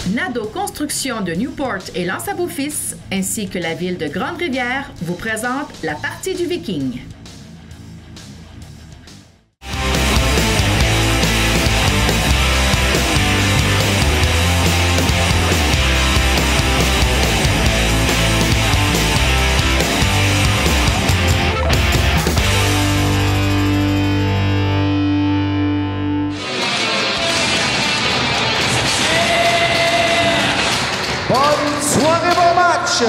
Nadeau Construction de Newport et L'Anse-à-Beau-Fils, ainsi que la ville de Grande-Rivière, vous présentent la partie du Viking. Bonne soirée, bon match!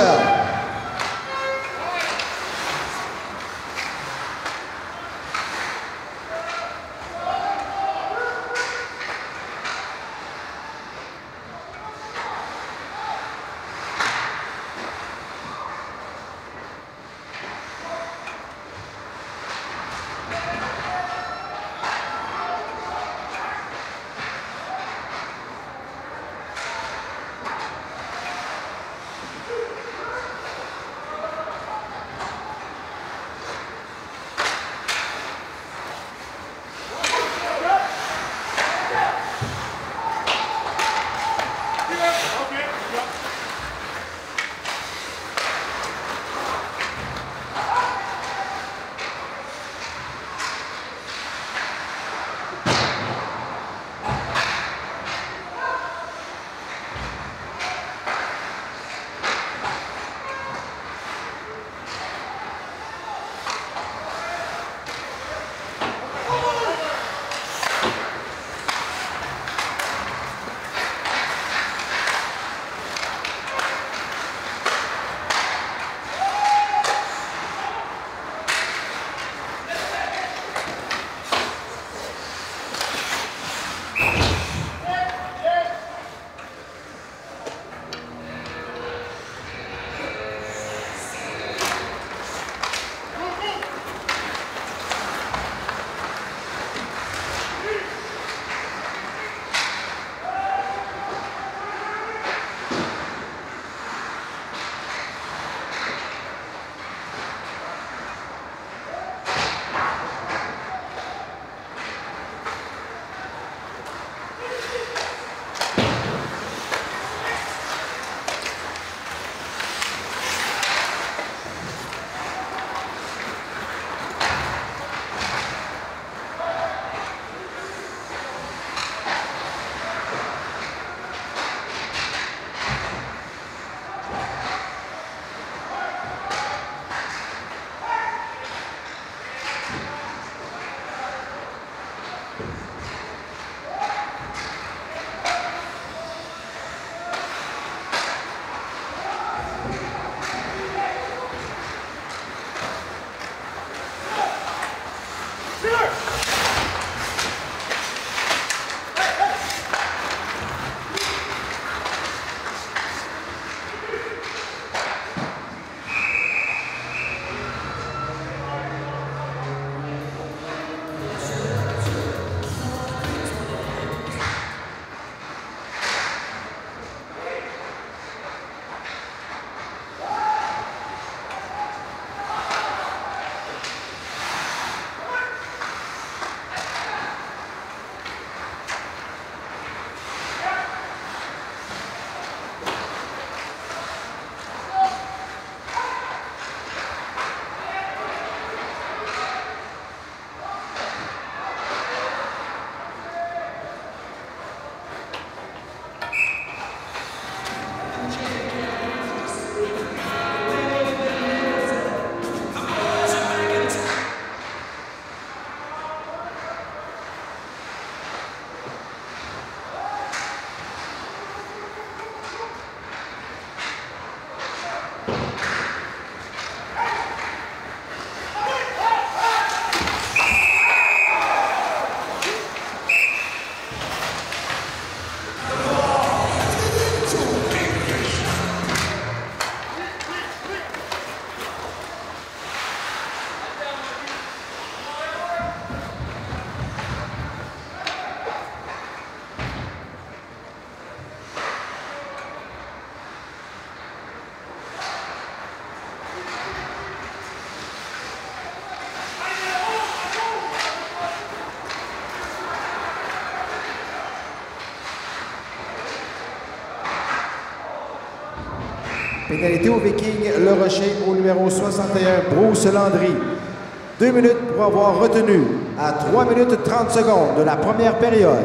Pénalité au Viking Le Rocher au numéro 61, Bruce Landry. 2 minutes pour avoir retenu à 3 minutes 30 secondes de la première période.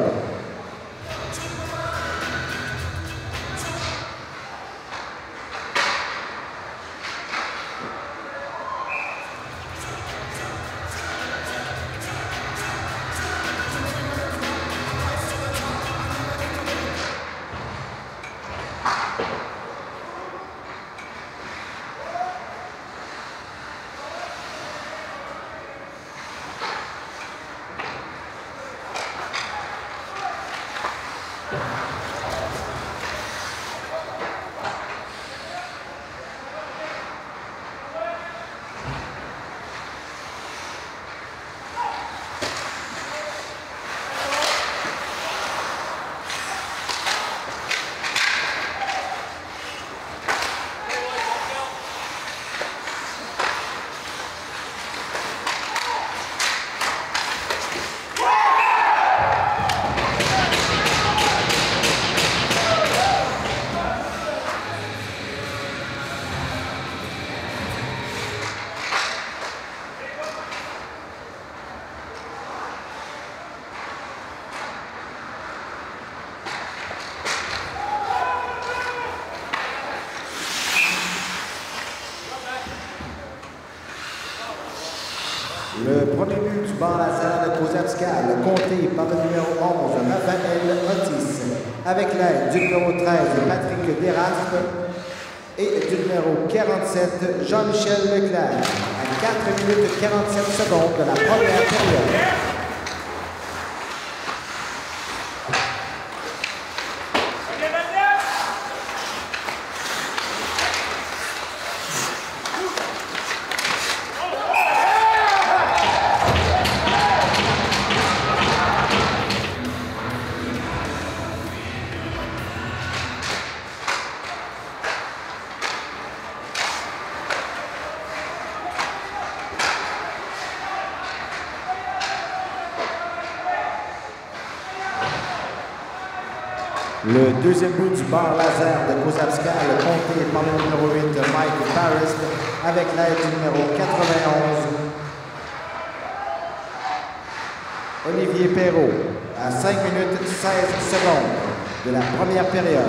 Le premier but du banc laser de Kozabskal, compté par le numéro 11, Raphaël Otis, avec l'aide du numéro 13, Patrick Desrastres, et du numéro 47, Jean-Michel Leclerc, à 4 minutes 47 secondes de la première période. Le deuxième but du bar laser de Kozabskal, compté par le numéro 8, Mike Paris, avec l'aide du numéro 91, Olivier Perrault, à 5 minutes 16 secondes de la première période.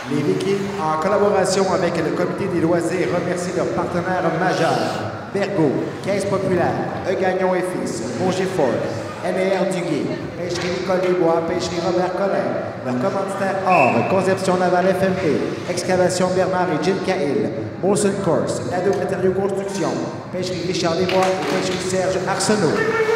Les Vikings, en collaboration avec le comité des loisirs, remercient leurs partenaires majeurs. Bergo, Caisse Populaire, Gagnon et Fils, Roger Ford, NR Duguay, Pêcherie Nicole Desbois, Pêcherie Robert Collin, leur commanditaire Or, Conception Naval FMP, Excavation Bernard et Gilles Cahill, Molson Course, Lado Matériaux Construction, Pêcherie Richard Desbois et Pêcherie Serge Arsenault.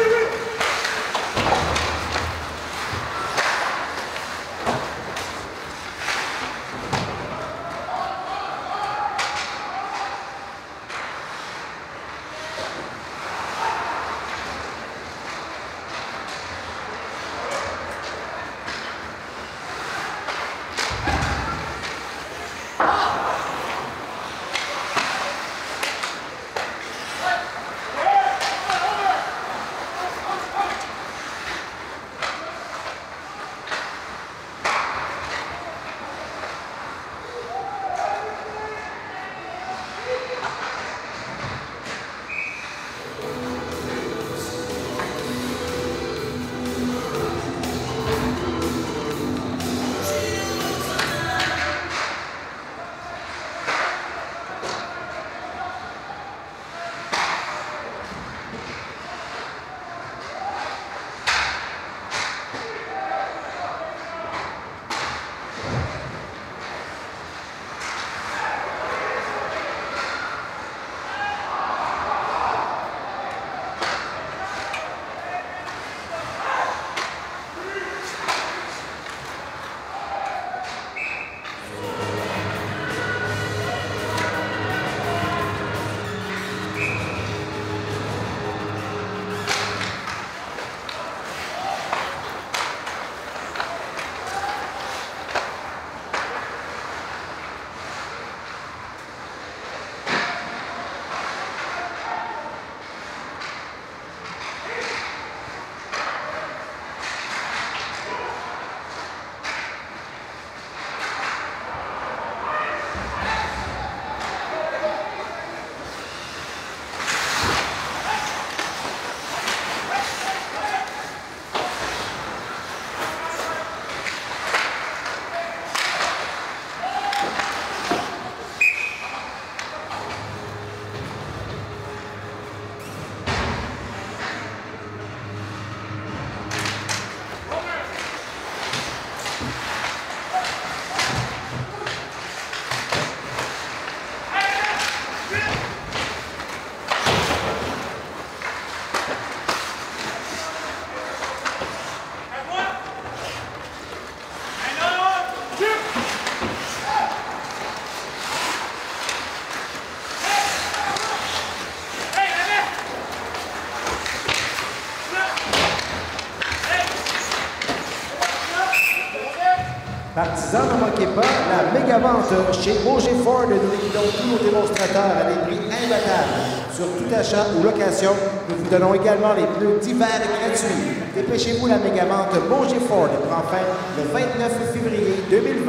Partisans, ne manquez pas la méga vente chez Roger Ford. Nous liquidons tous nos démonstrateurs à des prix imbattables. Sur tout achat ou location, nous vous donnons également les pneus d'hiver gratuits. Dépêchez-vous, la méga vente Roger Ford prend fin le 29 février 2020.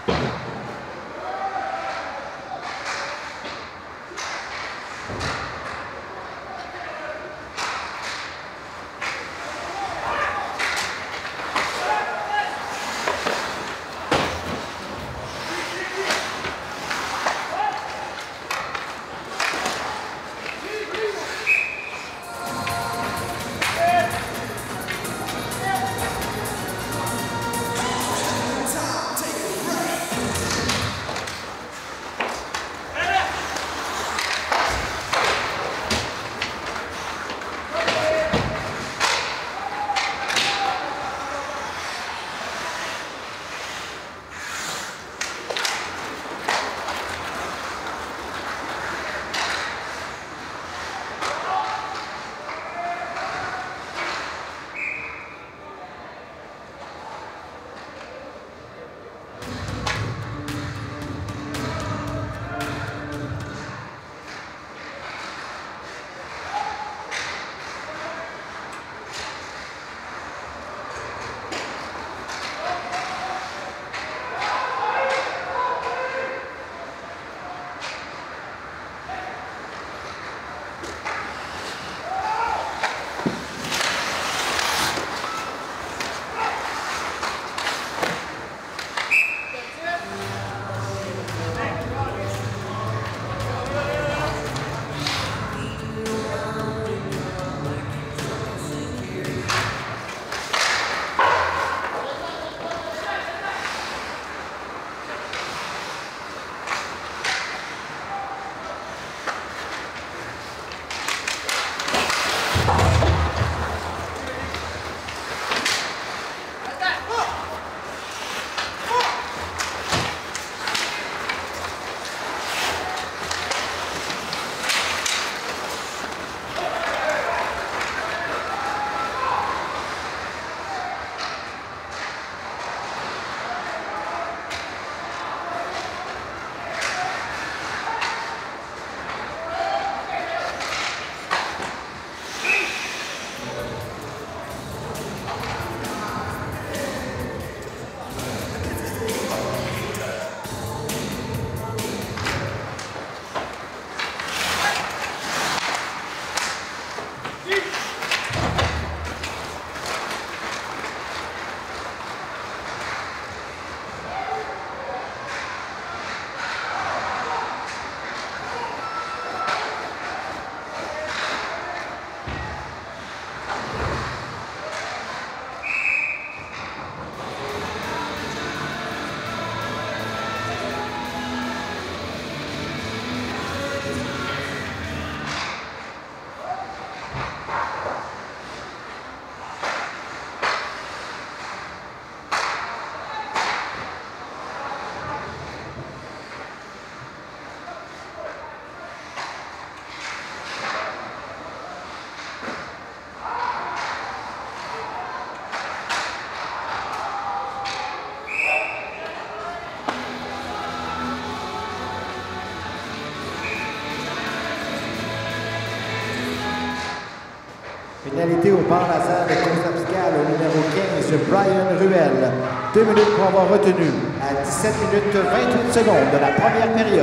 Pénalité au bar laser de Concepcial au numéro 15, Brian Ruel. 2 minutes pour avoir retenu à 17 minutes 28 secondes de la première période.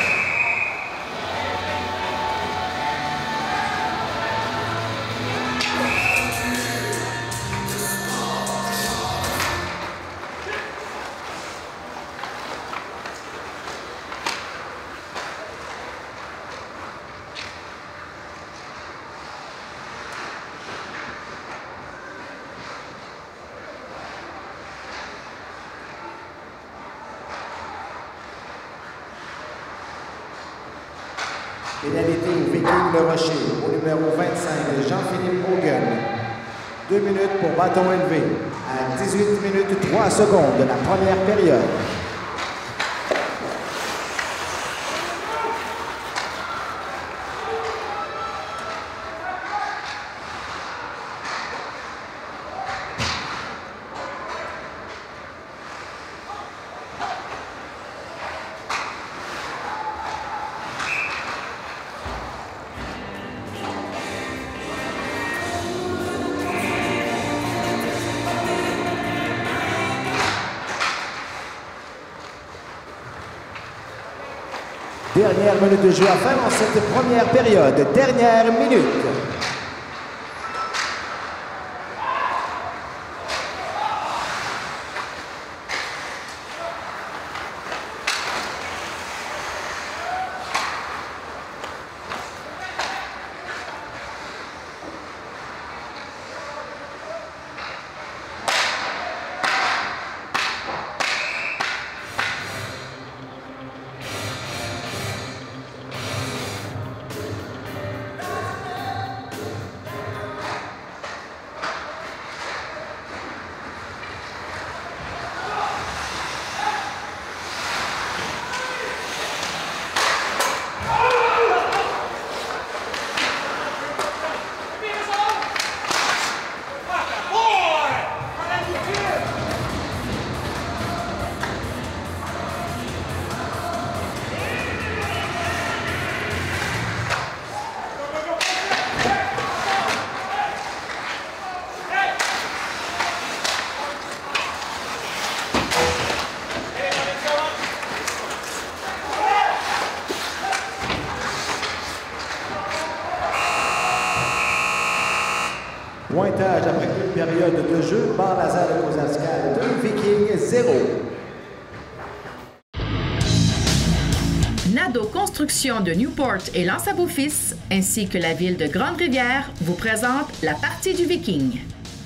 Pénalité au Viking Le Rocher, au numéro 25, Jean-Philippe Hogan. 2 minutes pour bâton élevé, à 18 minutes 3 secondes de la première période. Dernière minute de jeu à faire en cette première période. Dernière minute. Pointage après une période de jeu, bar laser de Kozavskaya 2, Viking 0. Nadeau Construction de Newport et L'Anse-à-Beau-Fils, ainsi que la ville de Grande-Rivière, vous présentent la partie du Viking.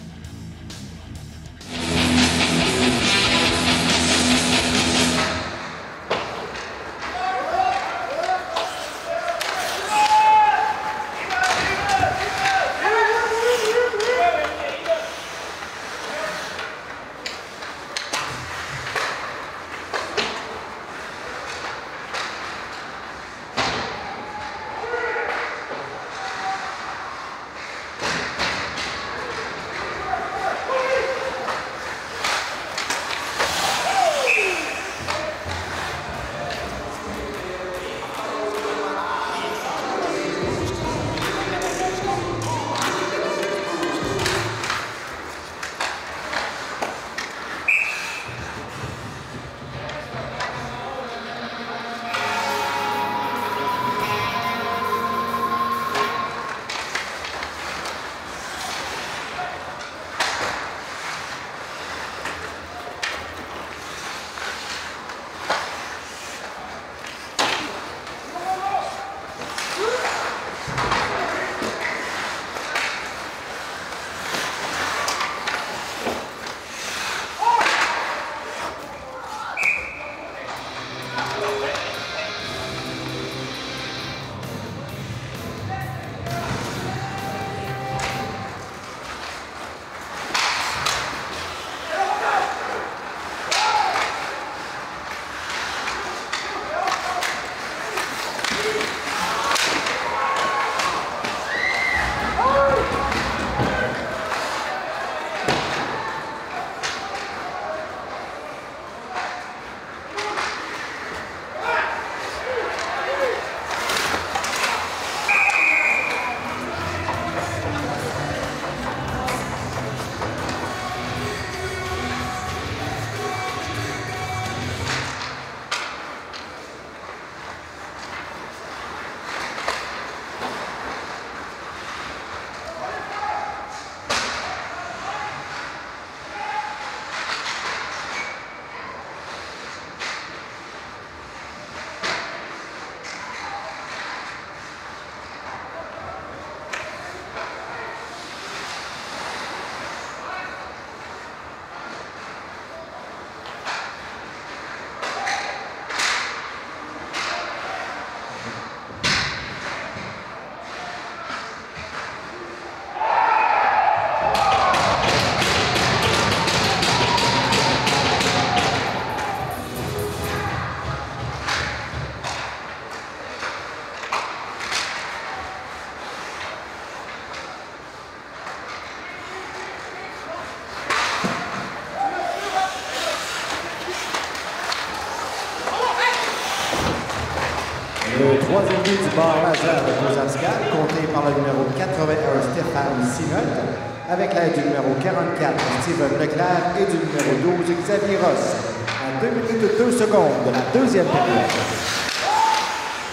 Le troisième but du bar laser de Kozavskaya, compté par le numéro 81 Stéphane Sinotte, avec l'aide du numéro 44 Steven Leclerc et du numéro 12 Xavier Ross, à 2 minutes 2 secondes de la deuxième période.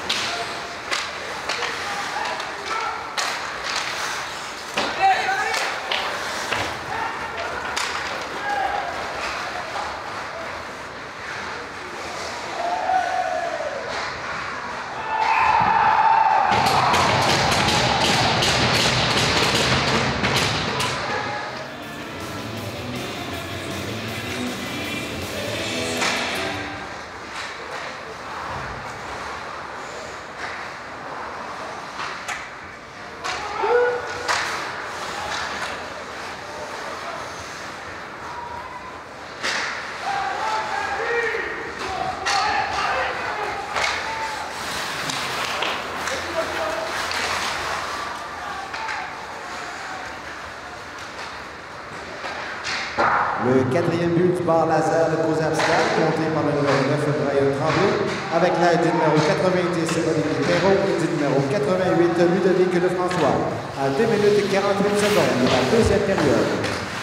Le quatrième but du bar laser de Cozapscal, compté par le numéro 9, Brian Tremblay, avec l'aide du numéro 90, Olivier Perrault, et du numéro 88, Ludovic Lefrançois. À 2 minutes et 48 secondes de la deuxième période.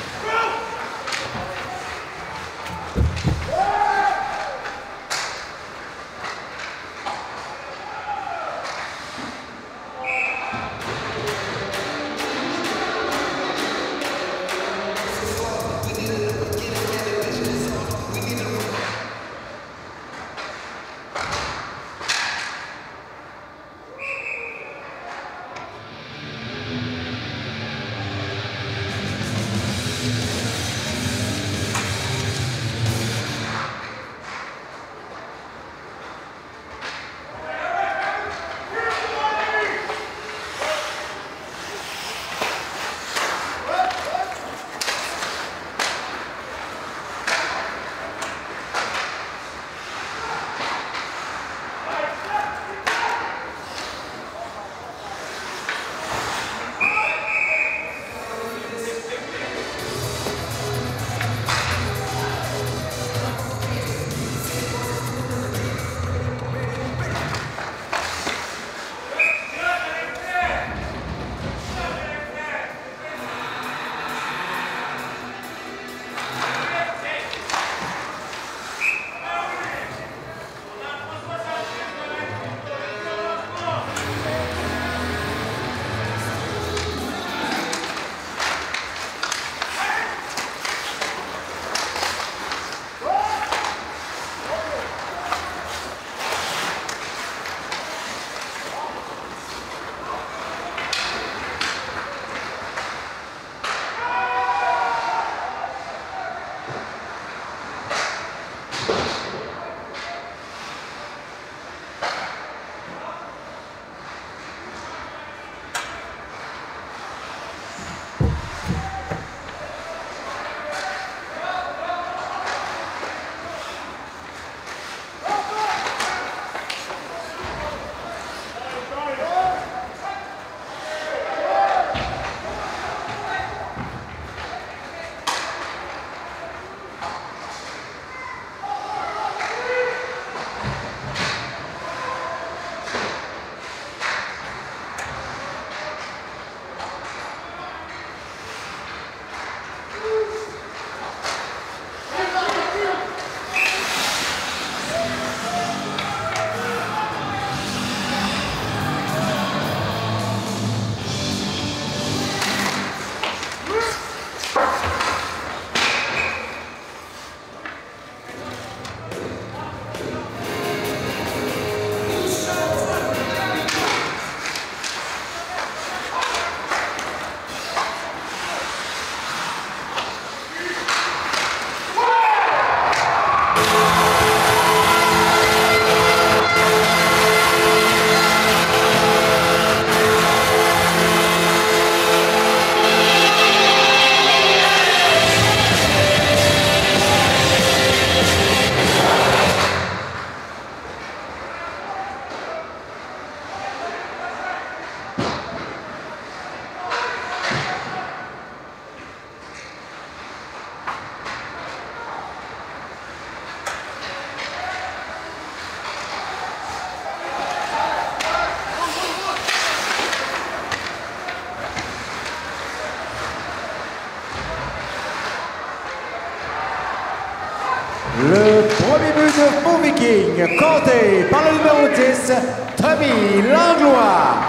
Le premier but de Faux Viking, compté par le numéro 10, Tommy Langlois.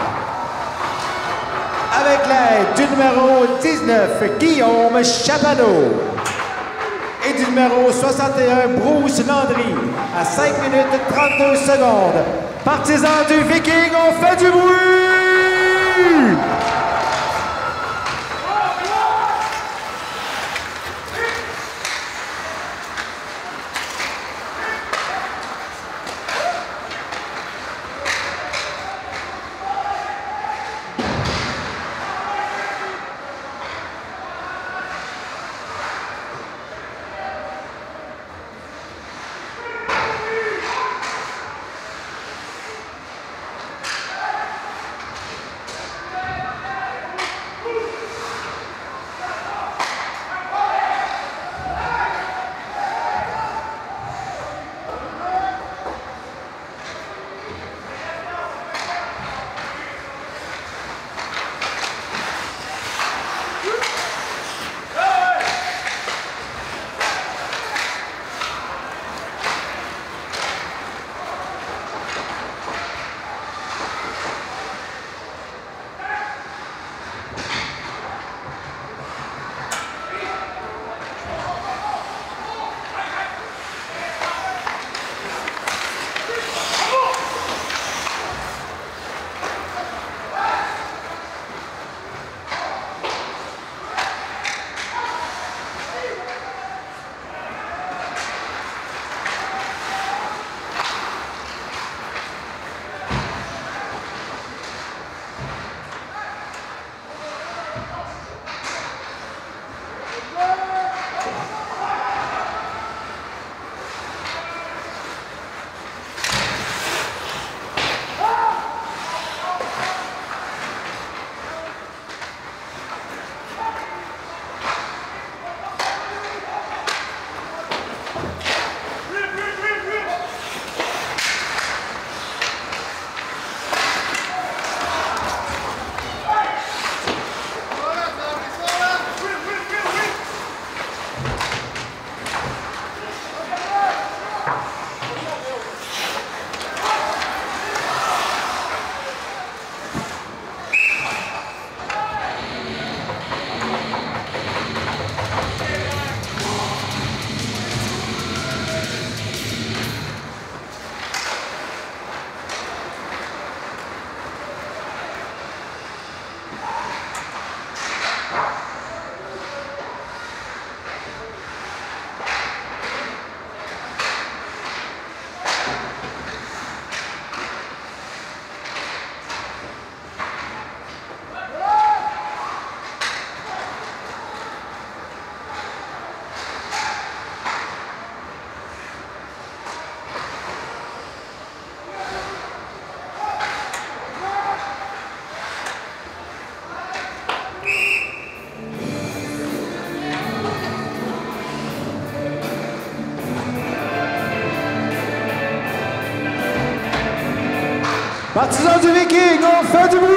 Avec l'aide du numéro 19, Guillaume Chapano. Et du numéro 61, Bruce Landry. À 5 minutes 32 secondes. Partisans du Viking, on fait du bruit! Partisans du Viking, on fait du bruit!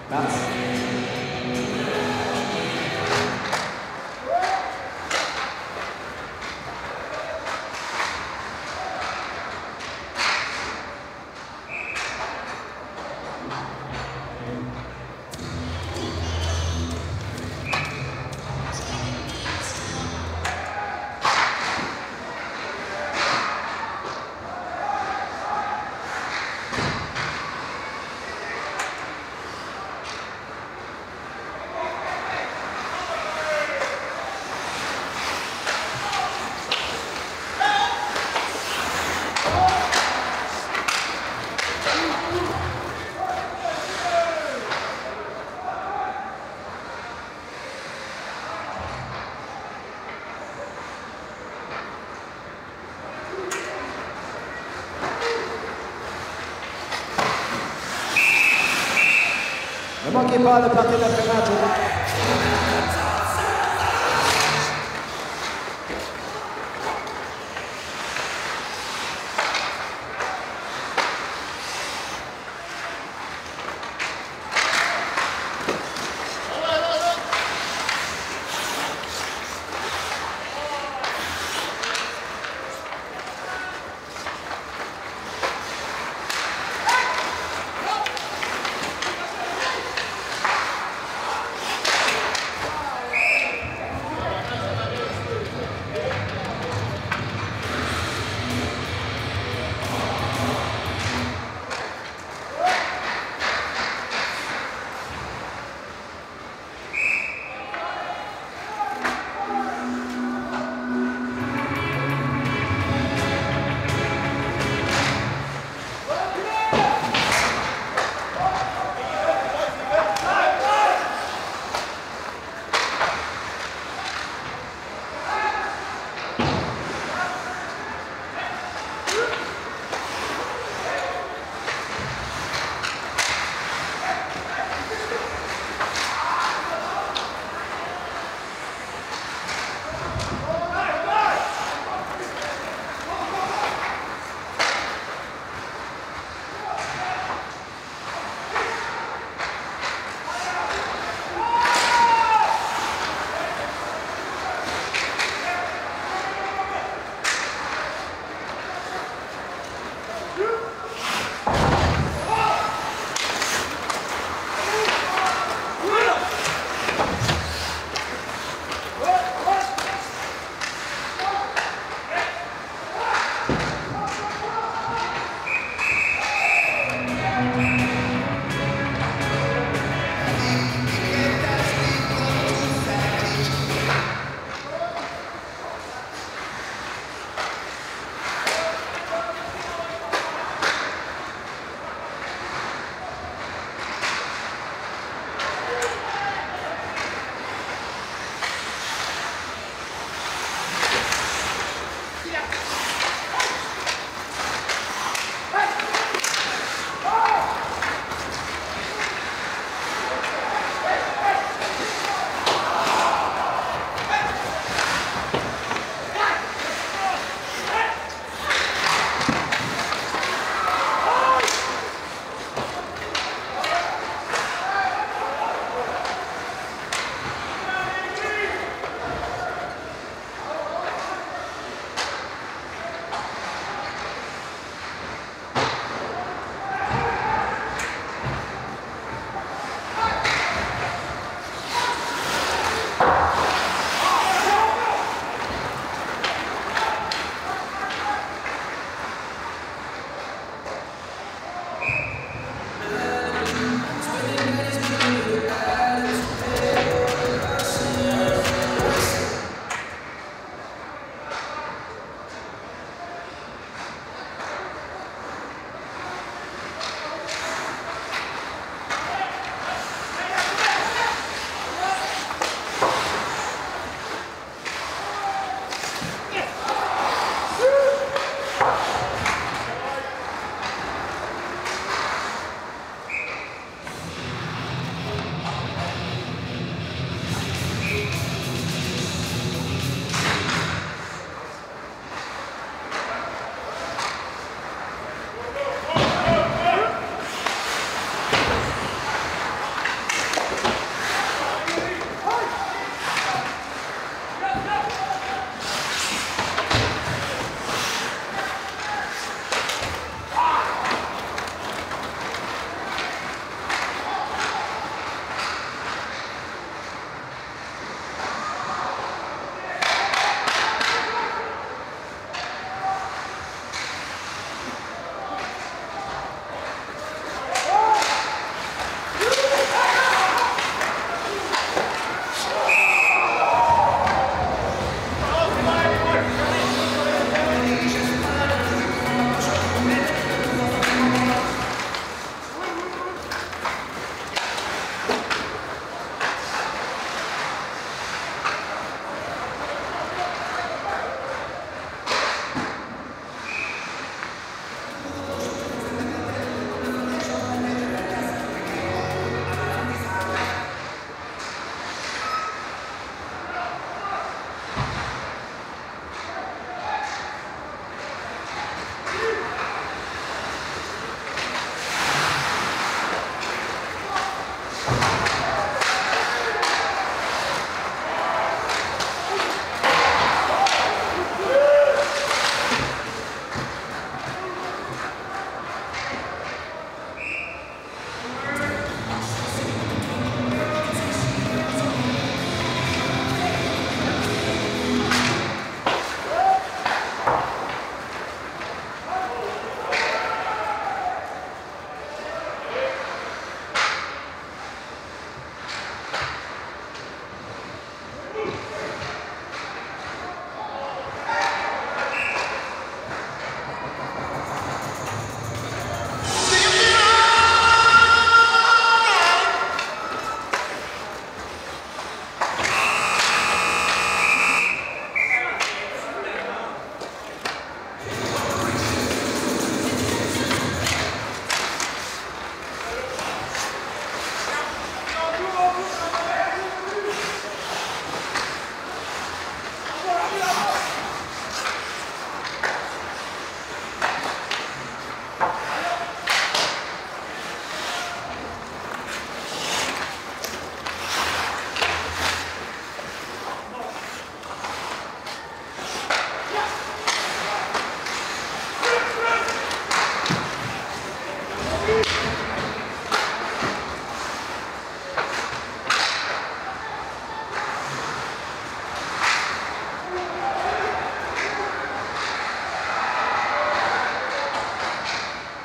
Mars. Ne manquez pas le parti d'après-match.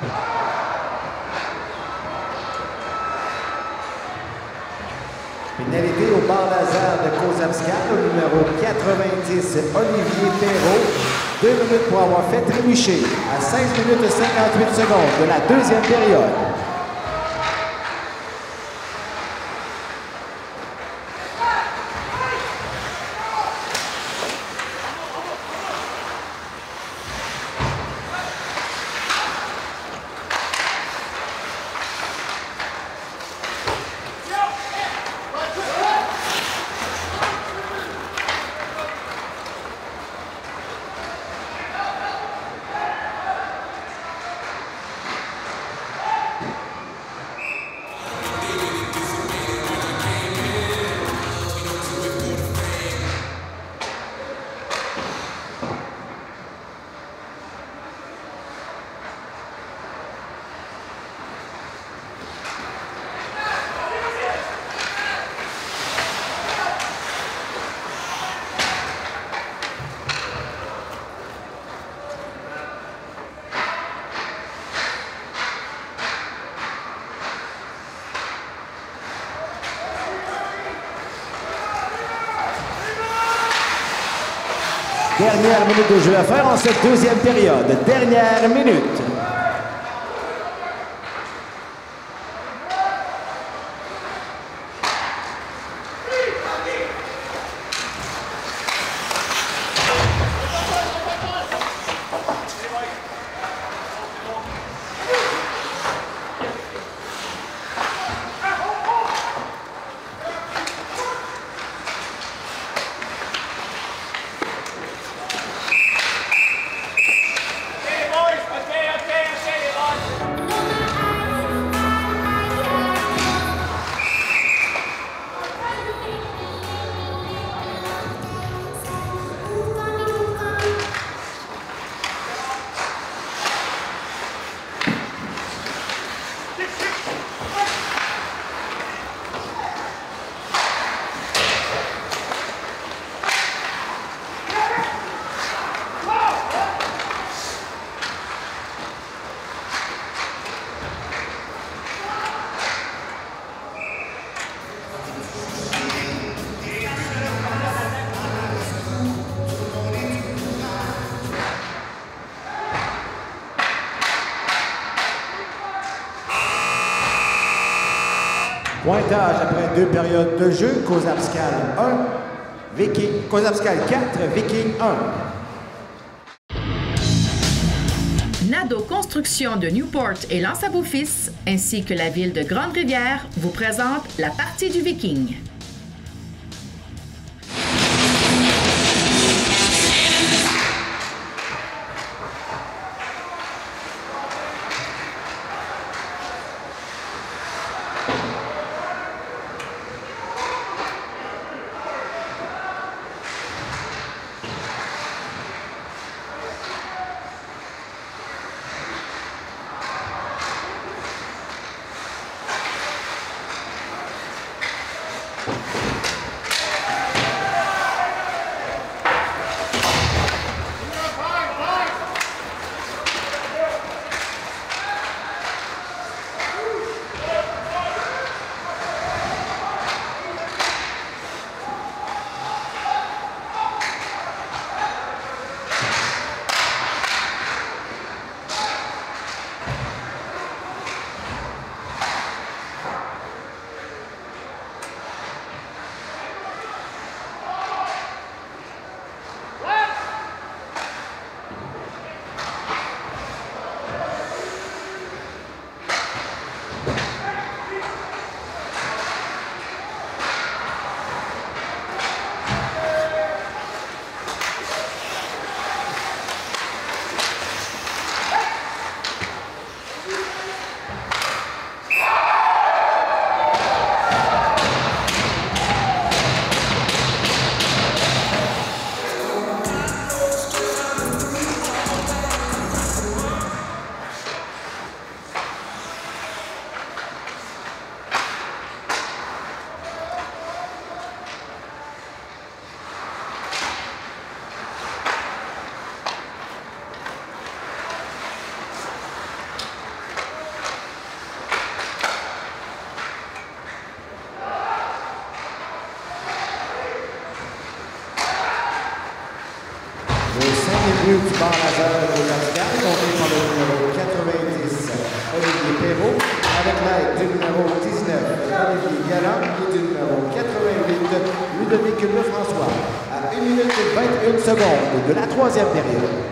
Pénalité au bar laser de Kozabskal, au numéro 90, Olivier Perrault. 2 minutes pour avoir fait trébucher à 16 minutes et 58 secondes de la deuxième période. Dernière minute de jeu à faire en cette deuxième période. Dernière minute. Pointage après 2 périodes de jeu. Kozabskal 1, Kozabskal 4, Viking 1. Nadeau Construction de Newport et Lance-à-Beau-Fils, ainsi que la ville de Grande-Rivière, vous présentent la partie du Viking. l'aide du numéro 19, Olivier Galland, et du numéro 88, Ludovic Lefrançois, à 1 minute et 21 secondes de la troisième période.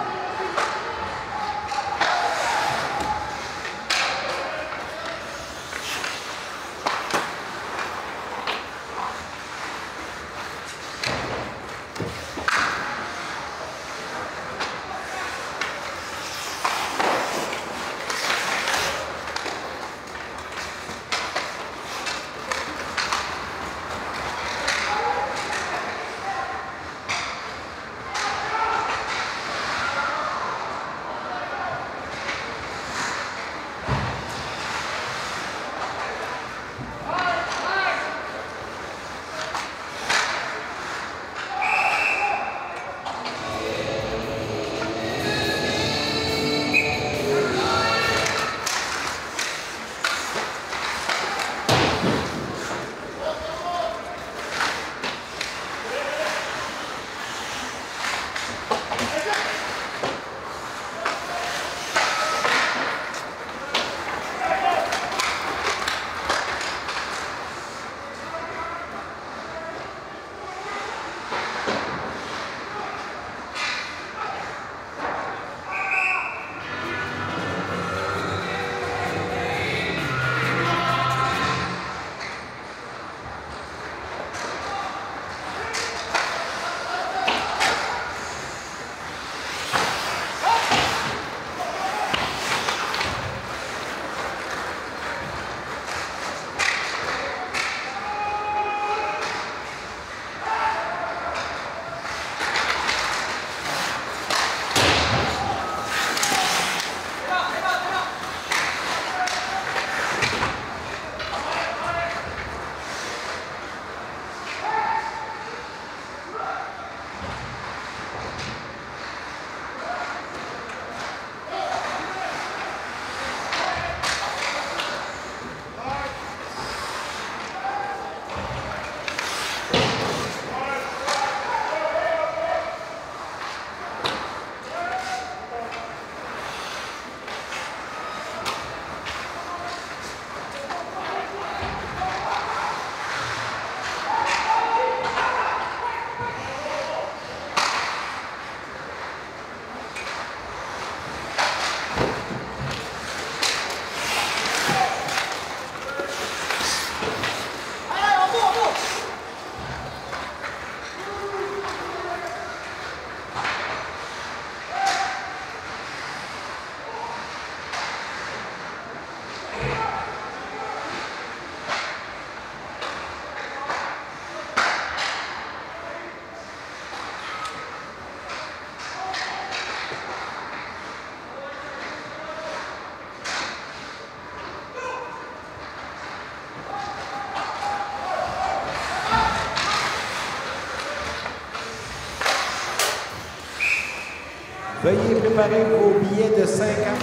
Veuillez préparer vos billets de 5 ans.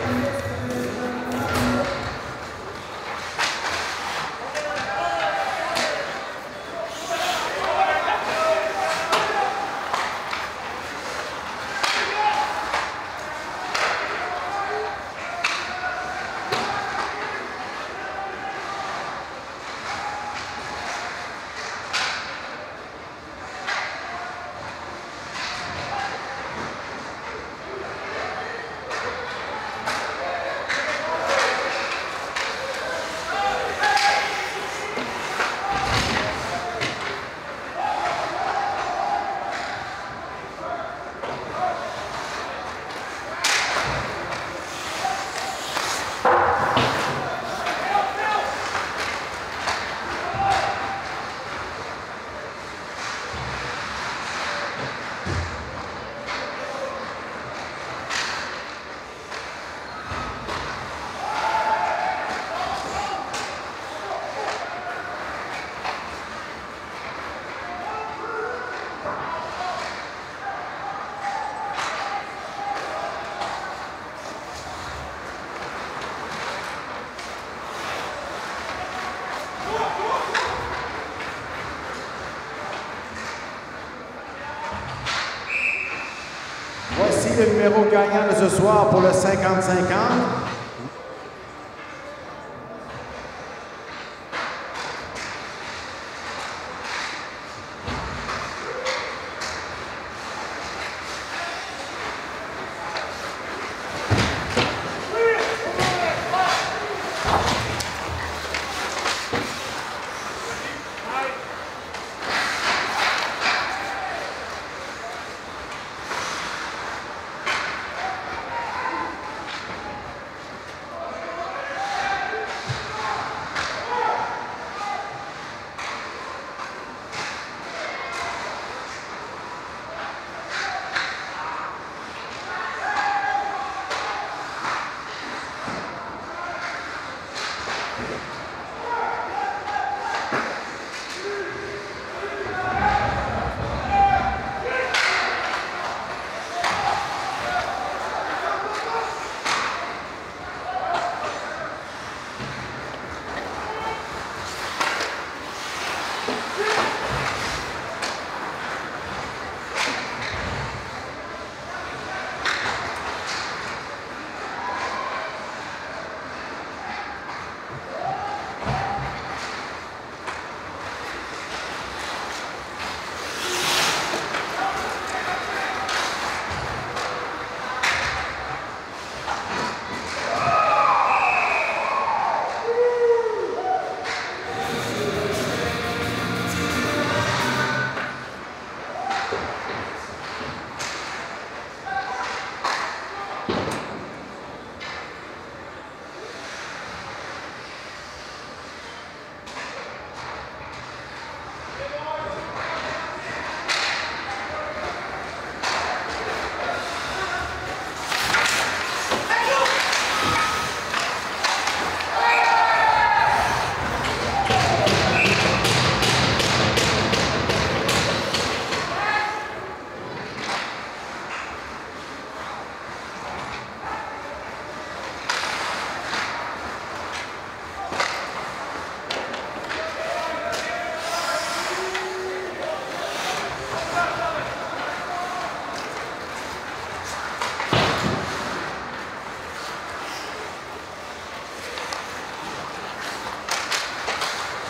Voici le numéro gagnant de ce soir pour le 50-50.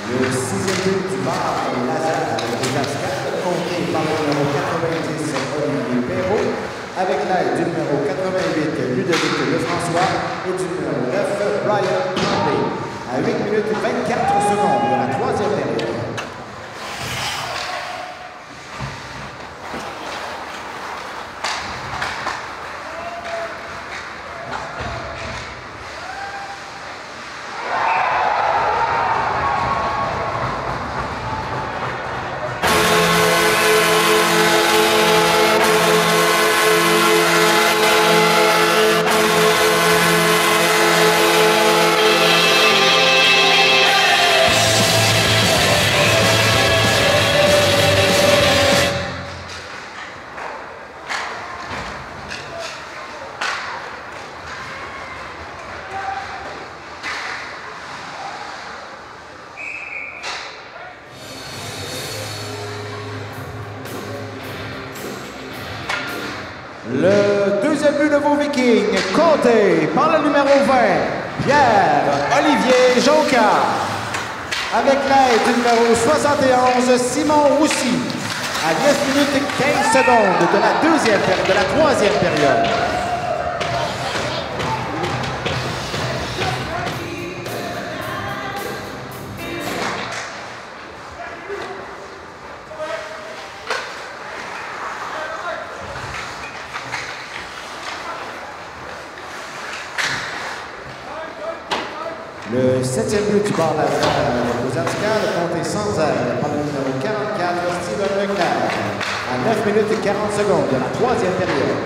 Le 6e but du bar Lazare de Josaph, compté par le numéro 90 Olivier Perrault, avec l'aide du numéro 88 Ludovic Lefrançois et du numéro 9 Brian Tremblay, à 8 minutes 24 secondes de la 3e période. Le deuxième but de vos Vikings, compté par le numéro 20, Pierre-Olivier Jonca. Avec l'aide du numéro 71, Simon Roussy, à 9 minutes et 15 secondes de la 3e période. Le 7e but du bar Lazare aux Antiquaires, compté sans aide par le numéro 44, Steven Leclerc, à 9 minutes et 40 secondes de la 3e période.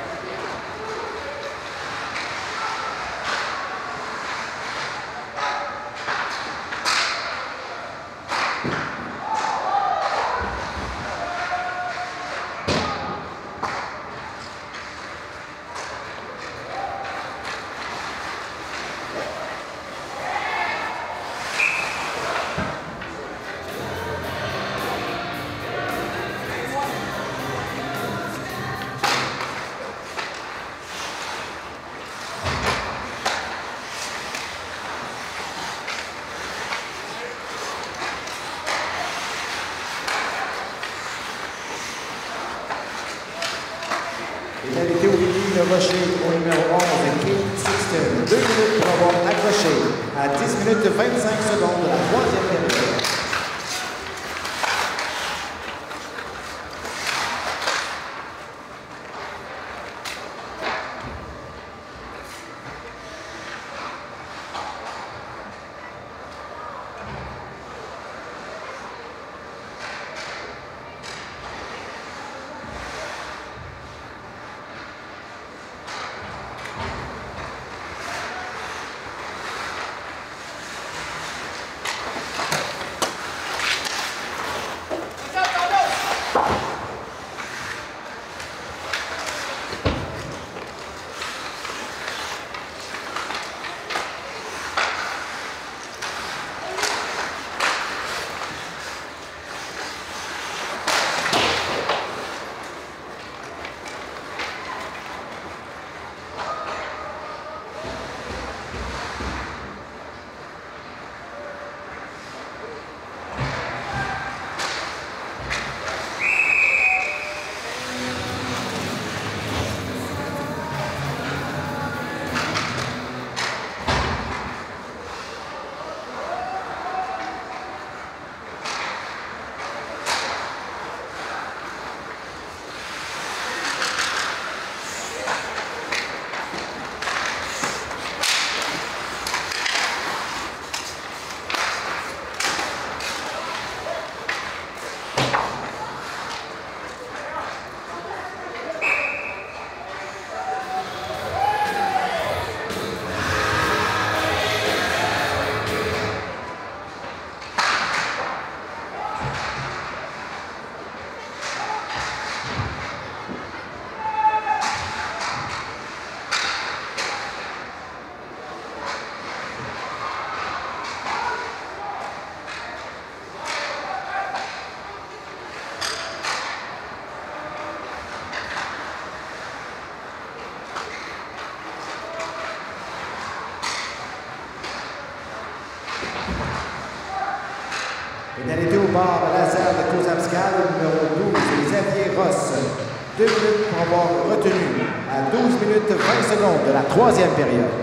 Pénalité au Viking de Rocher au numéro 11, Kate Sixton. 2 minutes pour avoir accroché à 10 minutes 25 secondes de la 3e période. Pénalité au bar laser de Kozamskal, numéro 12, Xavier Ross. 2 minutes pour avoir retenu à 12 minutes 20 secondes de la troisième période.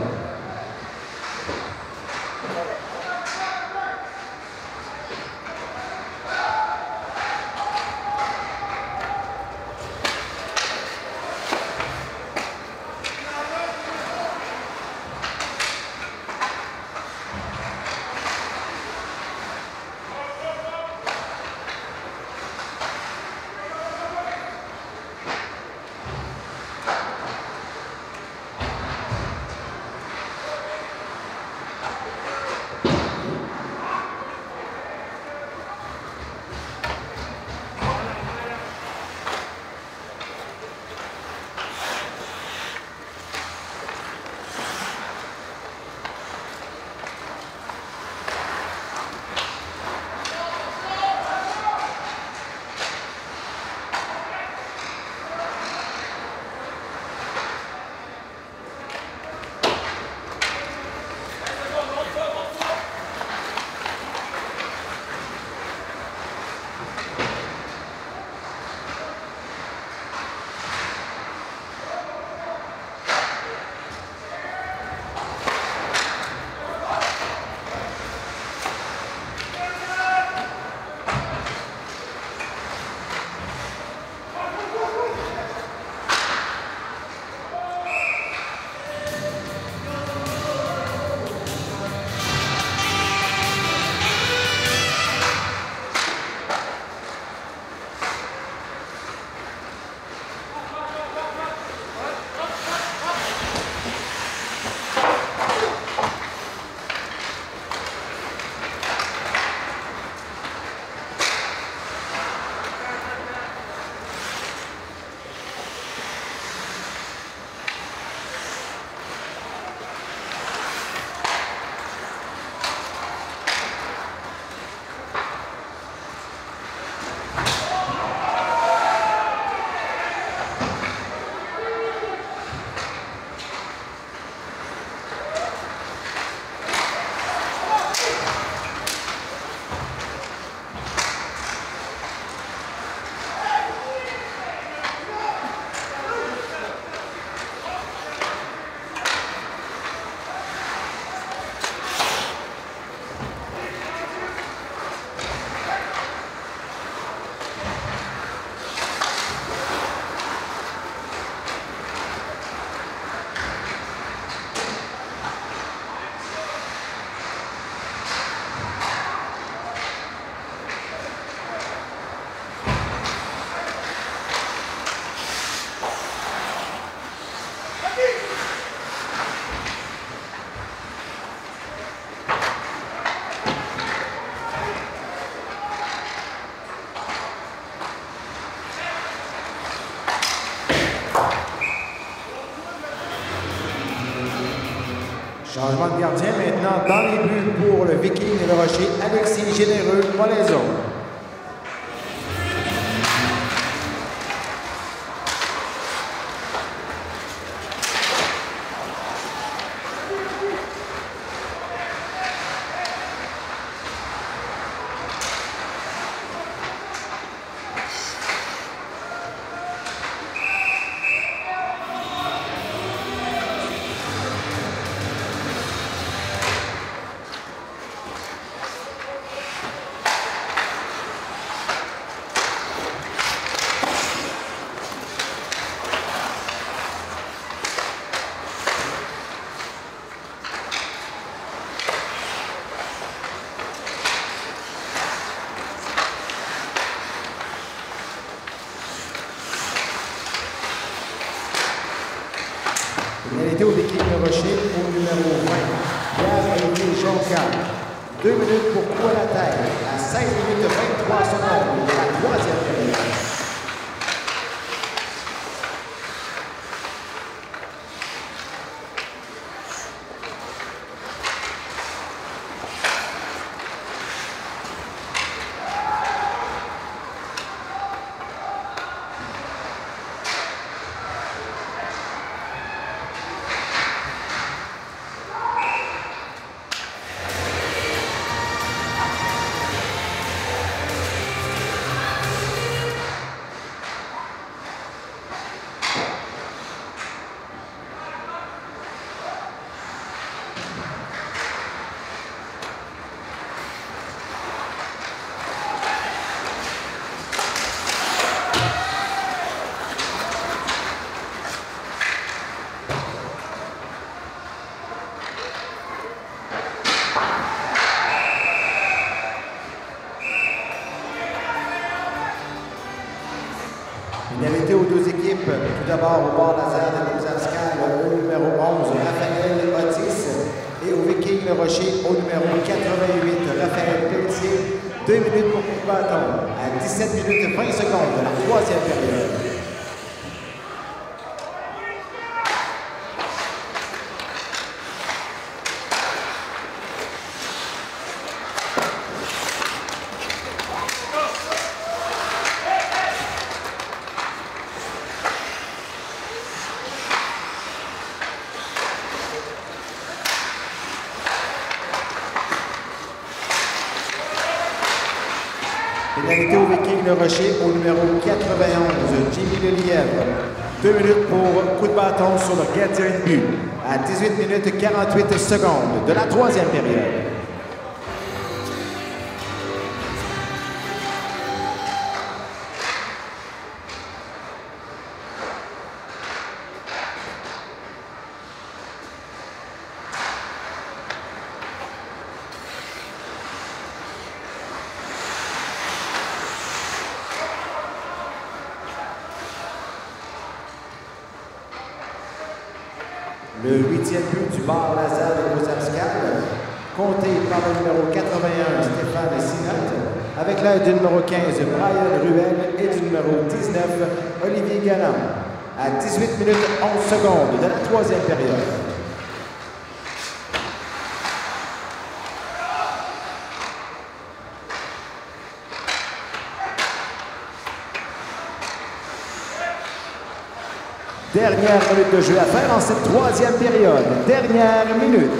Changement de gardien maintenant dans les buts pour le Viking et le Rocher, Alexis Généreux, Molaison. Pénalité au Viking Le Rocher au numéro 20. Pierre-Olivier Jonca. 2 minutes pour coup à la tête à 16 minutes 23 secondes de la troisième période. équipes. Tout d'abord, au bar laser de Kozavskal, au numéro 11, Raphaël Otis. Et au Viking Le Rocher, au numéro 88, Raphaël Pelletier. 2 minutes pour coup de bâton. À 17 minutes 20 secondes de la troisième période. Pénalité au Viking Le Rocher au numéro 91, Jimmy Lelièvre. 2 minutes pour coup de bâton sur le gardien de but. À 18 minutes 48 secondes de la troisième période. Le 8e but du bar laser de Kozavskal, compté par le numéro 81, Stéphane Sinotte, avec l'aide du numéro 15, Brian Ruel, et du numéro 19, Olivier Galland, à 18 minutes 11 secondes de la troisième période. Dernière minute de jeu à faire en cette troisième période. Dernière minute.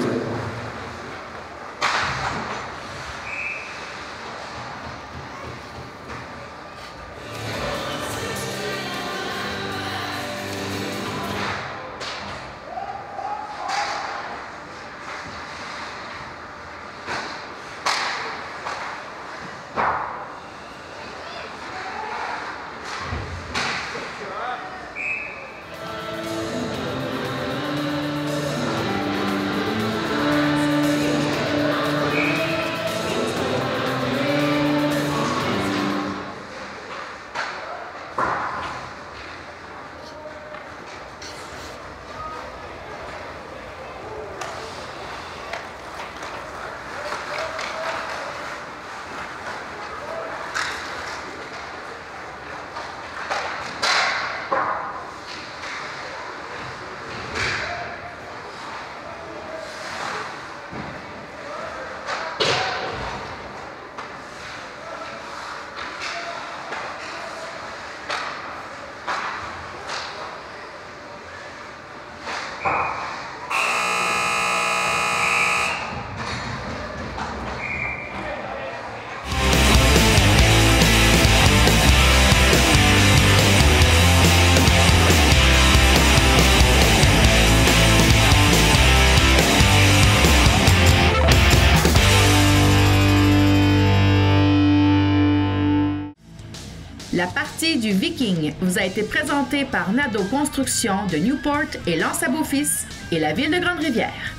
La partie du Viking vous a été présentée par Nadeau Construction de Newport et L'Anse-à-Beaufils et la Ville de Grande-Rivière.